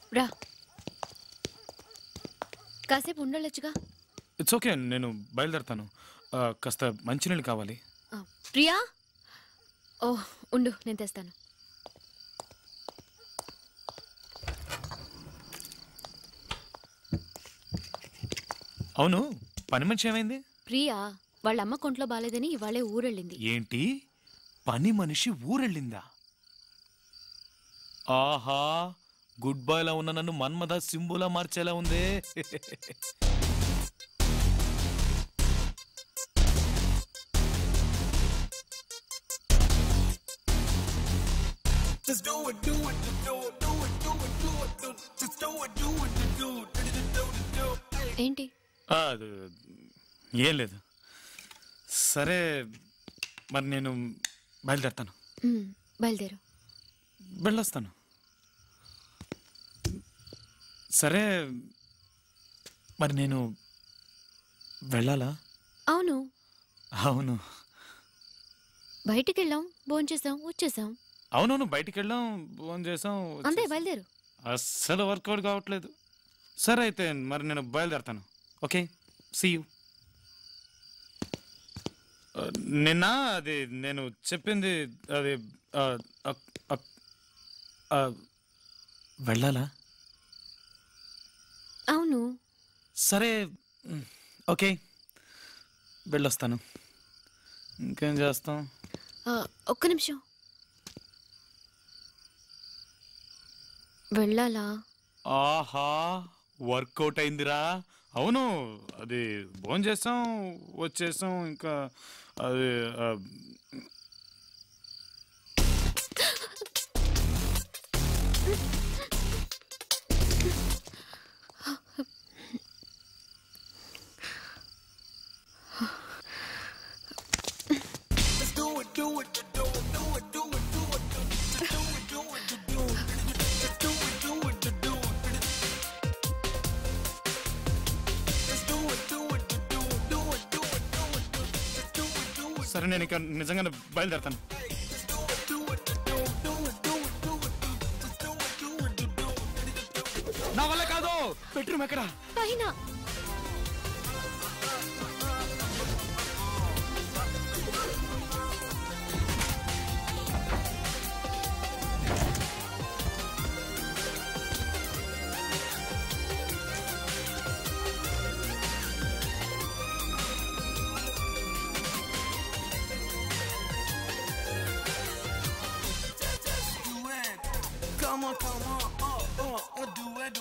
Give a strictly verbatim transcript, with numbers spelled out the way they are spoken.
రా, కాసేపు ఉండొచ్చుగా. It's okay, నేను బయలుదేరుతాను. కాస్త మంచినీళ్ళు కావాలి. ప్రియా, ఓ ఉండు, నేను తెస్తాను. అవును, పని మనిషి ఏమైంది? ప్రియా వాళ్ళ అమ్మ కొంట్లో బాలేదని ఇవాళే ఊరెళ్ళింది. ఏంటి, పని మనిషి ఊరెళ్ళిందా? ఆహా, గుడ్ బాయ్ లా ఉన్న నన్ను మన్మథ సింబులా మార్చేలా ఉందే. ఏంటి? ఏం లేదు. సరే, మరి నేను బయలుదేరుతాను. బయలుదేరు. వెళ్ళొస్తాను. సరే, మరి నేను వెళ్ళాలా? అవును అవును. బయటికి వెళ్ళాం, భోంచేసాం, వచ్చేసాం. అవునవును, బయటికి వెళ్ళాం, భోజనం చేసాం, అంతే. బయలుదేరు. అస్సలు వర్కౌట్ కావట్లేదు. సరే అయితే మరి నేను బయలుదేరుతాను. Okay, see you. నిన్న అది నేను చెప్పింది అది వెళ్ళాలా? అవును. సరే, ఓకే, వెళ్ళొస్తాను. ఇంకేం చేస్తాం? ఒక్క నిమిషం. వెళ్ళాలా? ఆహా, వర్కౌట్ అయిందిరా. అవును, అది భోజనం చేసాం, వచ్చేసాం. ఇంకా అది సరే, నేను ఇక నిజంగానే బయలుదేరుతాను. నా వల్ల కాదు. బెడ్రూమ్ ఎక్కడ? పైన. Come on, come on, oh, oh, oh, do it,